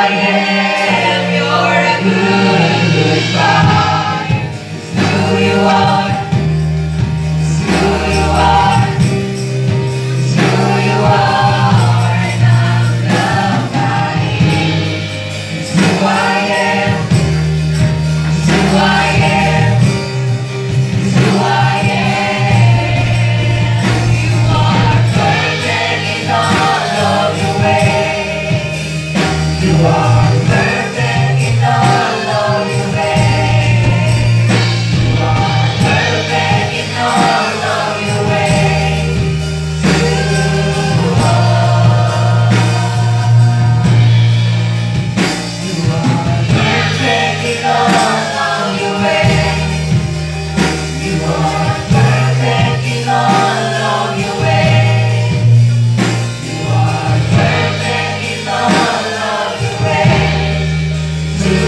I am. You're a good, good Father. It's who you are. It's who you are. It's who you are. And I'm loved by you. It's who I am. It's who I am. It's who I am. You are perfect in all of your ways. You are perfect in all of your ways. You are perfect in all of your ways. You are perfect in all of your ways. You are perfect in all of your ways. You are perfect in all of your ways. You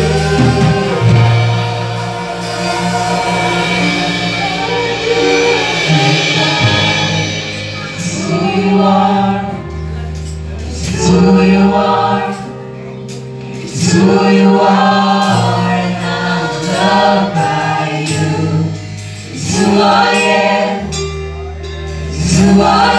are. It's who you are. It's who you are. And I'm loved by you. It's who I am. It's who I